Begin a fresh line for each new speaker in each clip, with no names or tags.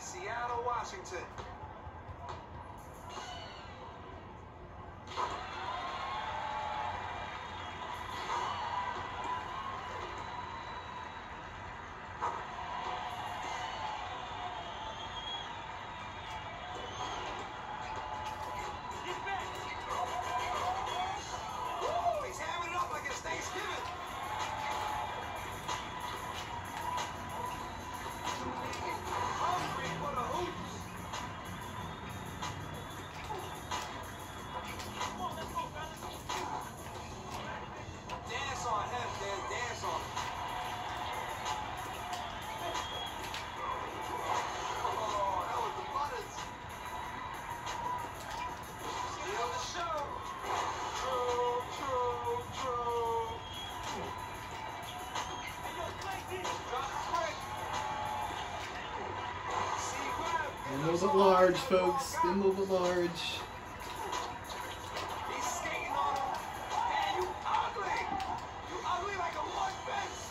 Seattle, Washington.
Move it large, folks. They move it large.
He's skating on him. Man, you ugly. You ugly like a mud fence.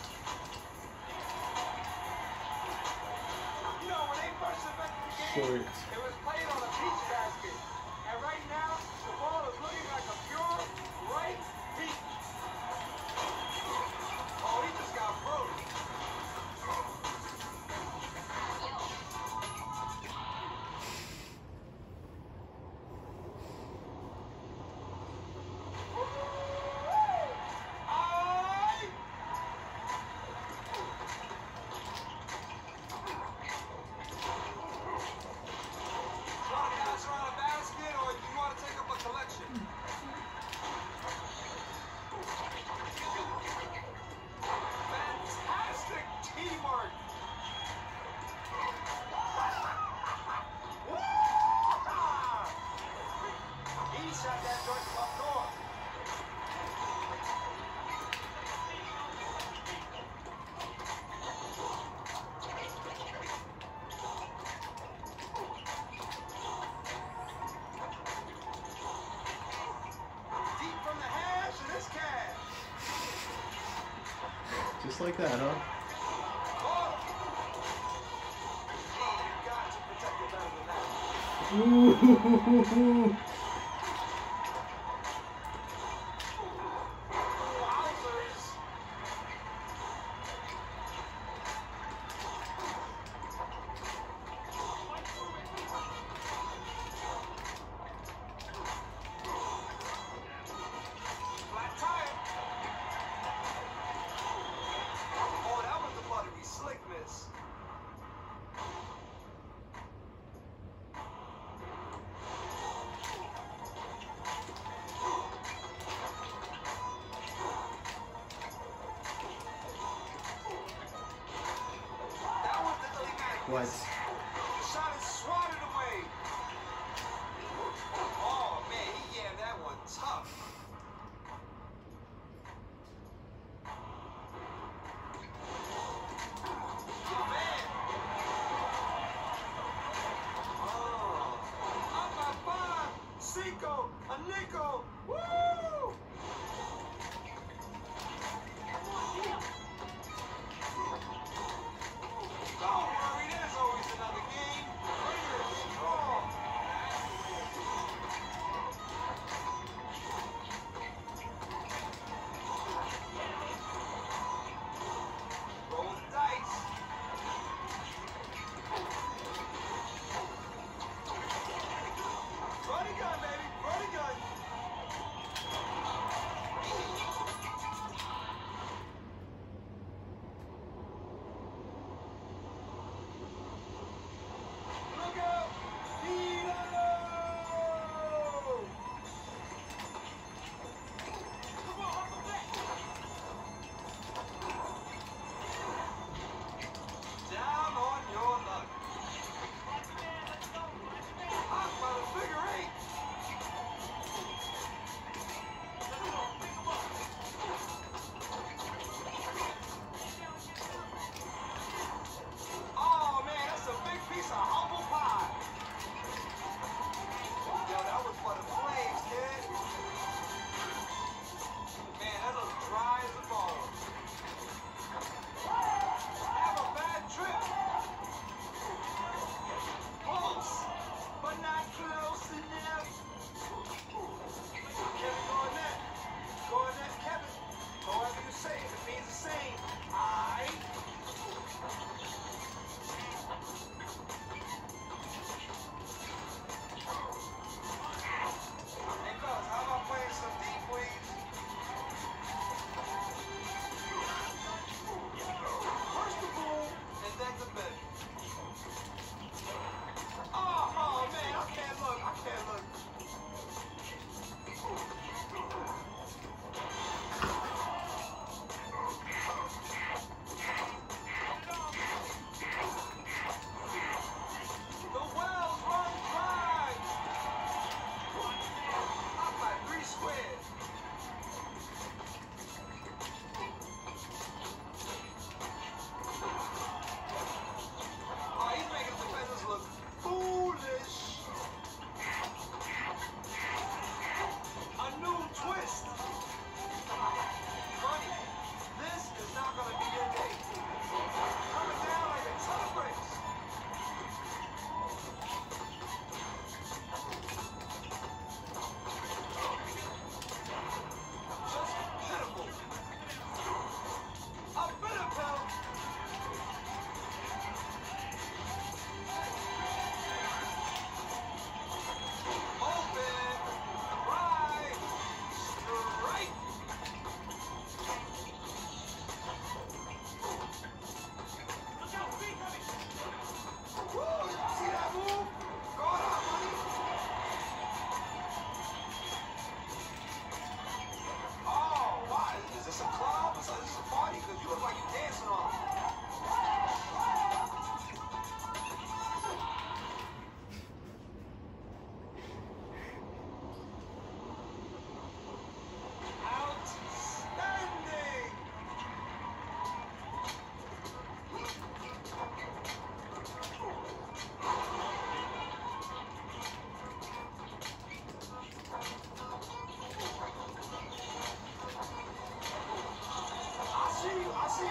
You know, when they first invented the game, it was played on a peach basket. And right now, the ball is looking like a pure, ripe peach. Oh, he just got broke.
Just like that, huh? Ooh. What?
Shot is swatted away. Oh man, he gave that one tough. Oh man. Oh. Up by 5. Cinco. A nickel. Woo!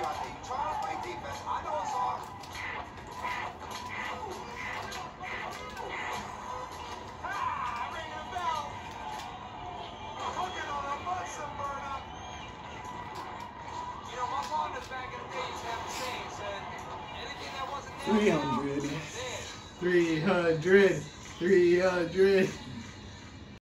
you out there. You trying to play defense? I know it's hard. Ring the bell. Cooking on a Bunsen burner. You know, my partners back in the day used to have a saying, said, anything that wasn't there
300. 300. 300.